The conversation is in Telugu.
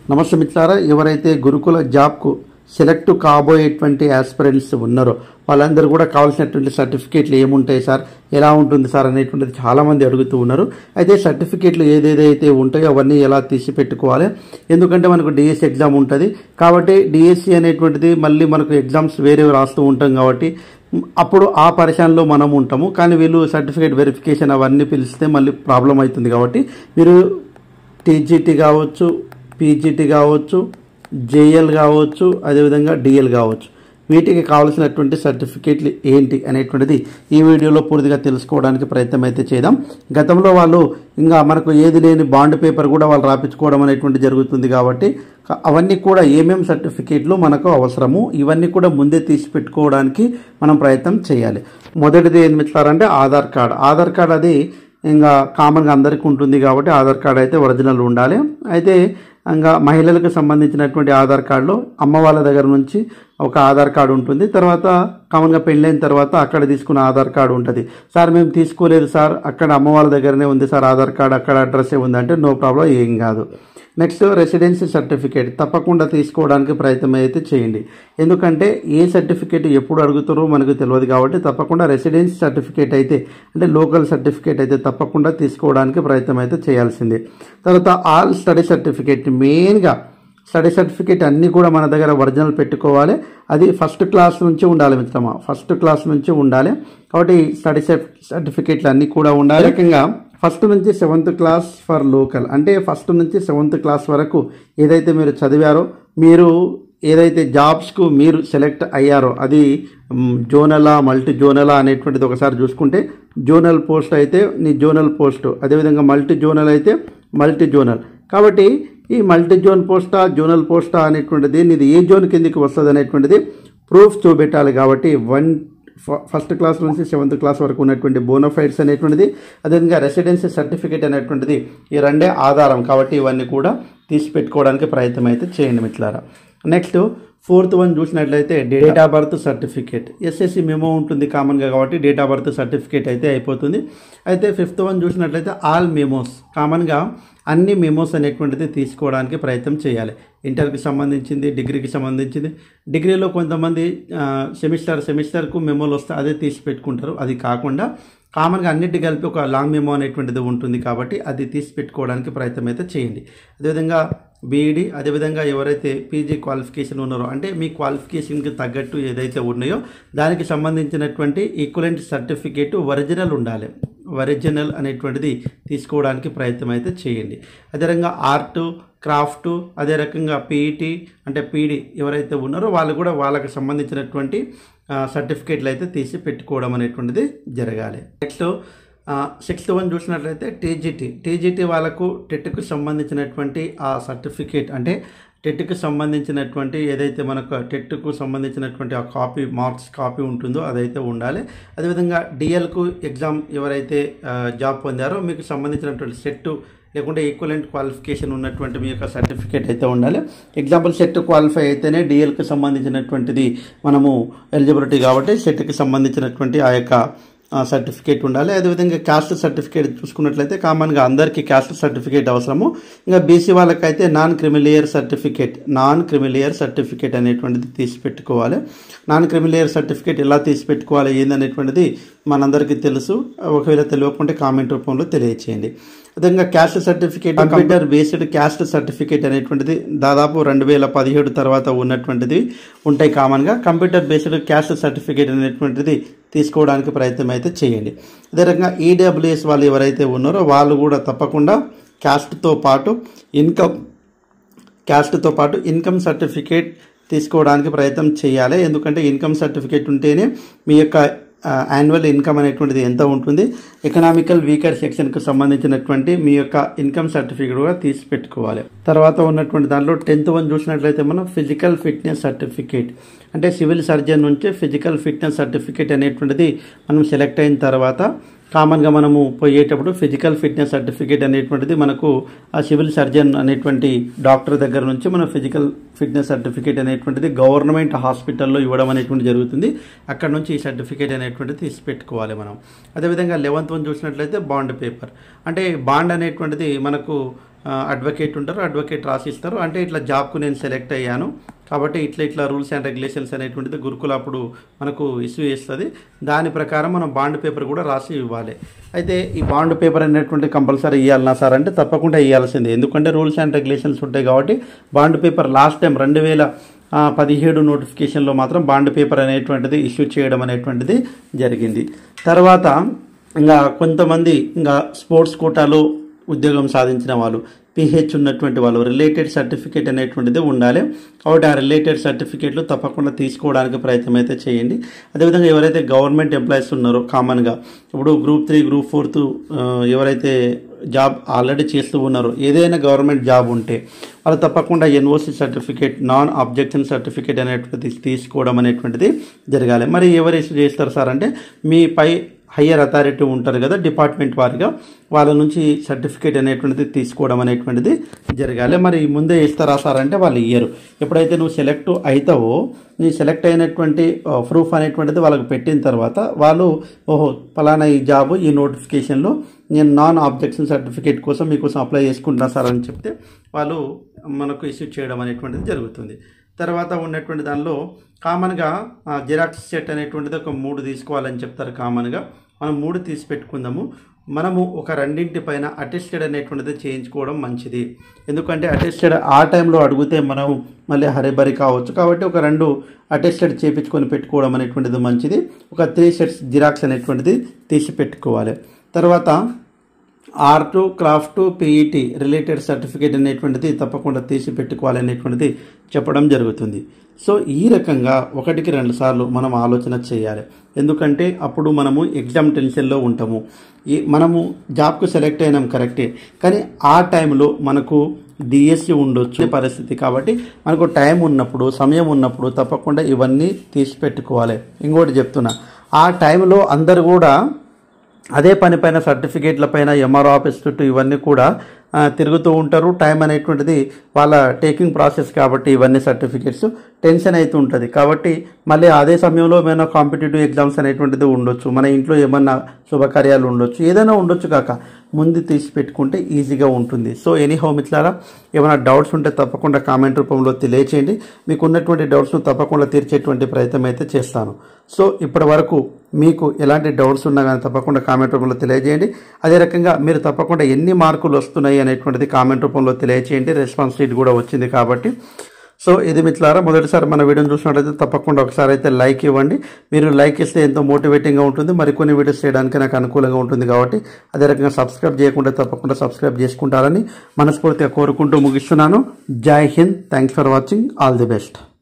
నమస్తే మిత్రులారా, ఎవరైతే గురుకుల జాబ్కు సెలెక్ట్ కాబోయేటువంటి ఆస్పిరెంట్స్ ఉన్నారో వాళ్ళందరూ కూడా కావాల్సినటువంటి సర్టిఫికేట్లు ఏముంటాయి సార్, ఎలా ఉంటుంది సార్ అనేటువంటిది చాలామంది అడుగుతూ ఉన్నారు. అయితే సర్టిఫికేట్లు ఏదేదైతే ఉంటాయో అవన్నీ ఎలా తీసి పెట్టుకోవాలి, ఎందుకంటే మనకు డిఎస్సి ఎగ్జామ్ ఉంటుంది కాబట్టి డిఎస్సి అనేటువంటిది మళ్ళీ మనకు ఎగ్జామ్స్ వేరే రాస్తూ ఉంటాం కాబట్టి అప్పుడు ఆ పరిశానలో మనం ఉంటాము. కానీ వీళ్ళు సర్టిఫికేట్ వెరిఫికేషన్ అవన్నీ పిలిస్తే మళ్ళీ ప్రాబ్లం అవుతుంది. కాబట్టి మీరు టీజీటీ కావచ్చు, పీజీటీ కావచ్చు, జేఎల్ కావచ్చు, అదేవిధంగా డిఎల్ కావచ్చు, వీటికి కావాల్సినటువంటి సర్టిఫికేట్లు ఏంటి అనేటువంటిది ఈ వీడియోలో పూర్తిగా తెలుసుకోవడానికి ప్రయత్నం అయితే చేద్దాం. గతంలో వాళ్ళు ఇంకా మనకు ఏది లేని బాండ్ పేపర్ కూడా వాళ్ళు రాపించుకోవడం అనేటువంటి జరుగుతుంది కాబట్టి అవన్నీ కూడా ఏమేమి సర్టిఫికేట్లు మనకు అవసరము ఇవన్నీ కూడా ముందే తీసి పెట్టుకోవడానికి మనం ప్రయత్నం చేయాలి. మొదటిది ఏం మిత్రులారంటే ఆధార్ కార్డ్. ఆధార్ కార్డ్ అది ఇంకా కామన్గా అందరికీ ఉంటుంది కాబట్టి ఆధార్ కార్డ్ అయితే ఒరిజినల్ ఉండాలి. అయితే ఇంకా మహిళలకు సంబంధించినటువంటి ఆధార్ కార్డులో అమ్మ వాళ్ళ దగ్గర నుంచి ఒక ఆధార్ కార్డు ఉంటుంది. తర్వాత కామన్గా పెళ్ళైన తర్వాత అక్కడ తీసుకున్న ఆధార్ కార్డు ఉంటుంది. సార్ మేము తీసుకోలేదు సార్, అక్కడ అమ్మ వాళ్ళ దగ్గరనే ఉంది సార్ ఆధార్ కార్డు, అక్కడ అడ్రస్సే ఉందంటే నో ప్రాబ్లం, ఏం కాదు. నెక్స్ట్ రెసిడెన్సీ సర్టిఫికేట్ తప్పకుండా తీసుకోవడానికి ప్రయత్నం అయితే చేయండి. ఎందుకంటే ఏ సర్టిఫికేట్ ఎప్పుడు అడుగుతారో మనకు తెలియదు కాబట్టి తప్పకుండా రెసిడెన్సీ సర్టిఫికేట్ అయితే అంటే లోకల్ సర్టిఫికేట్ అయితే తప్పకుండా తీసుకోవడానికి ప్రయత్నం అయితే చేయాల్సిందే. తర్వాత ఆల్ స్టడీ సర్టిఫికేట్, మెయిన్గా స్టడీ సర్టిఫికేట్ అన్నీ కూడా మన దగ్గర ఒరిజినల్ పెట్టుకోవాలి. అది ఫస్ట్ క్లాస్ నుంచి ఉండాలి మిత్రమా, ఫస్ట్ క్లాస్ నుంచి ఉండాలి. కాబట్టి స్టడీ సర్టిఫికేట్లు అన్నీ కూడా ఉండాలి. రకంగా ఫస్ట్ నుంచి 7th క్లాస్ ఫర్ లోకల్, అంటే ఫస్ట్ నుంచి 7th క్లాస్ వరకు ఏదైతే మీరు చదివారో, మీరు ఏదైతే జాబ్స్కు మీరు సెలెక్ట్ అయ్యారో అది జోనలా మల్టీ జోనలా అనేటువంటిది ఒకసారి చూసుకుంటే, జోనల్ పోస్ట్ అయితే నీ జోనల్ పోస్టు, అదేవిధంగా మల్టీ జోనల్ అయితే మల్టీ జోనల్. కాబట్టి ఈ మల్టీ జోన్ పోస్టా జోనల్ పోస్టా అనేటువంటిది నీది ఏ జోన్ కిందికి వస్తుంది అనేటువంటిది ప్రూఫ్ చూపెట్టాలి. కాబట్టి ఫస్ట్ క్లాస్ నుంచి 7th క్లాస్ వరకు ఉన్నటువంటి బోనఫైడ్స్ అనేటువంటిది, అదేవిధంగా రెసిడెన్సీ సర్టిఫికేట్ అనేటువంటిది, ఈ రెండే ఆధారం. కాబట్టి ఇవన్నీ కూడా తీసి పెట్టుకోవడానికి ప్రయత్నం అయితే చేయండి మిత్రులారా. నెక్స్ట్ 4th వన్ చూసినట్లయితే date of birth certificate. SSC memo ఉంటుంది కామన్గా కాబట్టి డేట్ ఆఫ్ బర్త్ సర్టిఫికేట్ అయితే అయిపోతుంది. అయితే 5th వన్ చూసినట్లయితే ఆల్ మెమోస్, కామన్గా అన్ని మెమోస్ అనేటువంటిది తీసుకోవడానికి ప్రయత్నం చేయాలి. ఇంటర్కి సంబంధించింది, డిగ్రీకి సంబంధించింది. డిగ్రీలో కొంతమంది సెమిస్టర్కు మెమోలు వస్తే అదే తీసి పెట్టుకుంటారు. అది కాకుండా కామన్గా అన్నిటి కలిపి ఒక లాంగ్ మెమో అనేటువంటిది ఉంటుంది కాబట్టి అది తీసి పెట్టుకోవడానికి ప్రయత్నం అయితే చేయండి. అదేవిధంగా బీఈడి, అదేవిధంగా ఎవరైతే పీజీ క్వాలిఫికేషన్ ఉన్నారో అంటే మీ క్వాలిఫికేషన్కి తగ్గట్టు ఏదైతే ఉన్నాయో దానికి సంబంధించినటువంటి ఈక్వలెంట్ సర్టిఫికేట్ ఒరిజినల్ ఉండాలి. ఒరిజినల్ అనేటువంటిది తీసుకోవడానికి ప్రయత్నం అయితే చేయండి. అదేవిధంగా ఆర్ట్, క్రాఫ్ట్, అదే రకంగా పీఈటీ అంటే పీడీ ఎవరైతే ఉన్నారో వాళ్ళు కూడా వాళ్ళకి సంబంధించినటువంటి సర్టిఫికేట్లు అయితే తీసి పెట్టుకోవడం అనేటువంటిది జరగాలి. నెక్స్ట్ 6th వన్ చూసినట్లయితే టీజీటీ వాళ్ళకు టెట్కు సంబంధించినటువంటి ఆ సర్టిఫికేట్ అంటే టెట్కు సంబంధించినటువంటి ఏదైతే మనకు టెట్కు సంబంధించినటువంటి ఆ కాపీ మార్క్స్ కాపీ ఉంటుందో అదైతే ఉండాలి. అదేవిధంగా డిఎల్కు ఎగ్జామ్ ఎవరైతే జాబ్ పొందారో మీకు సంబంధించినటువంటి సెట్ లేకుంటే ఈక్వలెంట్ క్వాలిఫికేషన్ ఉన్నటువంటి మీ యొక్క సర్టిఫికేట్ అయితే ఉండాలి. ఎగ్జాంపుల్ సెట్ క్వాలిఫై అయితేనే డిఎల్కి సంబంధించినటువంటిది మనము ఎలిజిబిలిటీ కాబట్టి సెట్కి సంబంధించినటువంటి ఆ యొక్క సర్టిఫికేట్ ఉండాలి. అదేవిధంగా క్యాస్ట్ సర్టిఫికేట్ చూసుకున్నట్లయితే కామన్గా అందరికీ క్యాస్ట్ సర్టిఫికేట్ అవసరము. ఇంకా బీసీ వాళ్ళకైతే నాన్ క్రిమిలియర్ సర్టిఫికేట్ అనేటువంటిది తీసి పెట్టుకోవాలి. నాన్ క్రిమిలియర్ సర్టిఫికేట్ ఎలా తీసి పెట్టుకోవాలి ఏందనేటువంటిది మనందరికీ తెలుసు. ఒకవేళ తెలియకుంటే కామెంట్ రూపంలో తెలియచేయండి. అదేవిధంగా caste certificate, computer based caste certificate అనేటువంటిది దాదాపు 2017 తర్వాత ఉన్నటువంటిది ఉంటాయి. కామన్గా కంప్యూటర్ బేస్డ్ క్యాస్ట్ సర్టిఫికేట్ అనేటువంటిది తీసుకోవడానికి ప్రయత్నం అయితే చేయండి. అదే రకంగా ఈడబ్ల్యూఎస్ వాళ్ళు ఎవరైతే ఉన్నారో వాళ్ళు కూడా తప్పకుండా క్యాస్ట్తో పాటు ఇన్కమ్ సర్టిఫికేట్ తీసుకోవడానికి ప్రయత్నం చేయాలి. ఎందుకంటే ఇన్కమ్ సర్టిఫికేట్ ఉంటేనే మీ యొక్క యాన్యువల్ ఇన్కమ్ అనేటువంటిది ఎంత ఉంటుంది, ఎకనామికల్ వీకర్ సెక్షన్కు సంబంధించినటువంటి మీ యొక్క ఇన్కమ్ సర్టిఫికేట్ కూడా తీసి పెట్టుకోవాలి. తర్వాత ఉన్నటువంటి దాంట్లో 10th వన్ చూసినట్లయితే మనం ఫిజికల్ ఫిట్నెస్ సర్టిఫికేట్ అంటే సివిల్ సర్జన్ నుంచి ఫిజికల్ ఫిట్నెస్ సర్టిఫికేట్ అనేటువంటిది మనం సెలెక్ట్ అయిన తర్వాత కామన్గా మనము పోయేటప్పుడు ఫిజికల్ ఫిట్నెస్ సర్టిఫికేట్ అనేటువంటిది మనకు ఆ సివిల్ సర్జన్ అనేటువంటి డాక్టర్ దగ్గర నుంచి మన ఫిజికల్ ఫిట్నెస్ సర్టిఫికేట్ అనేటువంటిది గవర్నమెంట్ హాస్పిటల్లో ఇవ్వడం అనేటువంటి జరుగుతుంది. అక్కడ నుంచి ఈ సర్టిఫికేట్ అనేటువంటిది తీసి పెట్టుకోవాలి మనం. అదేవిధంగా 11th వన్ చూసినట్లయితే బాండ్ పేపర్ అంటే బాండ్ అనేటువంటిది మనకు అడ్వకేట్ ఉంటారు, అడ్వకేట్ రాసిస్తారు. అంటే ఇట్లా జాబ్కు నేను సెలెక్ట్ అయ్యాను కాబట్టి ఇట్లా రూల్స్ అండ్ రెగ్యులేషన్స్ అనేటువంటిది గురుకుల అప్పుడు మనకు ఇష్యూ చేస్తుంది. దాని ప్రకారం మనం బాండ్ పేపర్ కూడా రాసి ఇవ్వాలి. అయితే ఈ బాండ్ పేపర్ అనేటువంటి కంపల్సరీ ఇవ్వాలన్నా సార్ అంటే తప్పకుండా ఇవ్వాల్సిందే. ఎందుకంటే రూల్స్ అండ్ రెగ్యులేషన్స్ ఉంటాయి కాబట్టి బాండ్ పేపర్ లాస్ట్ టైం 2017 నోటిఫికేషన్లో మాత్రం బాండ్ పేపర్ అనేటువంటిది ఇష్యూ చేయడం అనేటువంటిది జరిగింది. తర్వాత ఇంకా కొంతమంది ఇంకా స్పోర్ట్స్ కోటాలో ఉద్యోగం సాధించిన వాళ్ళు, పిహెచ్ ఉన్నటువంటి వాళ్ళు రిలేటెడ్ సర్టిఫికేట్ అనేటువంటిది ఉండాలి. కాబట్టి ఆ రిలేటెడ్ సర్టిఫికేట్లు తప్పకుండా తీసుకోవడానికి ప్రయత్నం అయితే చేయండి. అదేవిధంగా ఎవరైతే గవర్నమెంట్ ఎంప్లాయీస్ ఉన్నారో కామన్గా ఇప్పుడు గ్రూప్ 3, గ్రూప్ 4 ఎవరైతే జాబ్ ఆల్రెడీ చేస్తూ ఉన్నారో ఏదైనా గవర్నమెంట్ జాబ్ ఉంటే వాళ్ళు తప్పకుండా NOC certificate, non objection certificate అనేటువంటిది తీసుకోవడం అనేటువంటిది జరగాలి. మరి ఎవరు ఇష్యూ చేస్తారు సార్ అంటే మీ పై హయ్యర్ అథారిటీ ఉంటారు కదా డిపార్ట్మెంట్ వారిగా, వాళ్ళ నుంచి సర్టిఫికేట్ అనేటువంటిది తీసుకోవడం అనేటువంటిది జరగాలి. మరి ముందే ఇస్తారా సార్ అంటే వాళ్ళు ఇయ్యరు. ఎప్పుడైతే నువ్వు సెలెక్ట్ అవుతావో నీ సెలెక్ట్ అయినటువంటి ప్రూఫ్ అనేటువంటిది వాళ్ళకి పెట్టిన తర్వాత వాళ్ళు ఓహో ఫలానా ఈ జాబ్ ఈ నోటిఫికేషన్లో నేను నాన్ ఆబ్జెక్షన్ సర్టిఫికేట్ కోసం మీకోసం అప్లై చేసుకుంటున్నా సార్ అని చెప్తే వాళ్ళు మనకు ఇష్యూ చేయడం అనేటువంటిది జరుగుతుంది. తర్వాత ఉన్నటువంటి దానిలో కామన్గా జిరాక్స్ సెట్ అనేటువంటిది ఒక 3 తీసుకోవాలని చెప్తారు. కామన్గా మనం 3 తీసి పెట్టుకుందాము. మనము ఒక రెండింటి పైన అటెస్టెడ్ అనేటువంటిది చేయించుకోవడం మంచిది. ఎందుకంటే అటెస్టెడ్ ఆ టైంలో అడిగితే మనం మళ్ళీ హరిబరి కావచ్చు. కాబట్టి ఒక 2 అటెస్టెడ్ చేయించుకొని పెట్టుకోవడం అనేటువంటిది మంచిది. ఒక 3 సెట్స్ జిరాక్స్ అనేటువంటిది తీసి పెట్టుకోవాలి. తర్వాత art, craft, PET related certificate అనేటువంటిది తప్పకుండా తీసి పెట్టుకోవాలి అనేటువంటిది చెప్పడం జరుగుతుంది. సో ఈ రకంగా 1కి 2 సార్లు మనం ఆలోచన చేయాలి. ఎందుకంటే అప్పుడు మనము ఎగ్జామ్ టెన్షన్లో ఉంటాము. మనము జాబ్కు సెలెక్ట్ అయినాం కరెక్టే, కానీ ఆ టైంలో మనకు డిఎస్సి ఉండొచ్చు పరిస్థితి. కాబట్టి మనకు టైం ఉన్నప్పుడు, సమయం ఉన్నప్పుడు తప్పకుండా ఇవన్నీ తీసి పెట్టుకోవాలి. ఇంకోటి చెప్తున్నా, ఆ టైంలో అందరు కూడా అదే పని పైన సర్టిఫికేట్ల పైన ఎంఆర్ఓ ఆఫీస్ చుట్టూ ఇవన్నీ కూడా తిరుగుతూ ఉంటారు. టైం అనేటువంటిది వాళ్ళ టేకింగ్ ప్రాసెస్ కాబట్టి ఇవన్నీ సర్టిఫికేట్స్ టెన్షన్ అవుతూ ఉంటుంది. కాబట్టి మళ్ళీ అదే సమయంలో ఏమైనా కాంపిటేటివ్ ఎగ్జామ్స్ అనేటువంటిది ఉండొచ్చు, మన ఇంట్లో ఏమన్నా శుభకార్యాలు ఉండొచ్చు, ఏదైనా ఉండొచ్చు కాక ముందు తీసి పెట్టుకుంటే ఈజీగా ఉంటుంది. సో ఎనీహౌ మిత్రులారా, ఏమైనా డౌట్స్ ఉంటే తప్పకుండా కామెంట్ రూపంలో తెలియచేయండి. మీకు ఉన్నటువంటి డౌట్స్ను తప్పకుండా తీర్చేటువంటి ప్రయత్నం అయితే చేస్తాను. సో ఇప్పటి వరకు మీకు ఎలాంటి డౌట్స్ ఉన్నా కానీ తప్పకుండా కామెంట్ రూపంలో తెలియజేయండి. అదే రకంగా మీరు తప్పకుండా ఎన్ని మార్కులు వస్తున్నాయి అనేటువంటిది కామెంట్ రూపంలో తెలియచేయండి. రెస్పాన్స్ షీట్ కూడా వచ్చింది కాబట్టి. సో ఇది మిత్రులారా, మొదటిసారి మన వీడియోని చూసినట్లయితే తప్పకుండా ఒకసారి అయితే లైక్ ఇవ్వండి. మీరు లైక్ ఇస్తే ఎంతో మోటివేటింగ్గా ఉంటుంది, మరికొన్ని వీడియోస్ చేయడానికి నాకు అనుకూలంగా ఉంటుంది. కాబట్టి అదే రకంగా సబ్స్క్రైబ్ చేయకుండా తప్పకుండా సబ్స్క్రైబ్ చేసుకుంటారని మనస్ఫూర్తిగా కోరుకుంటూ ముగిస్తున్నాను. జై Hind. Thanks for watching. All the best.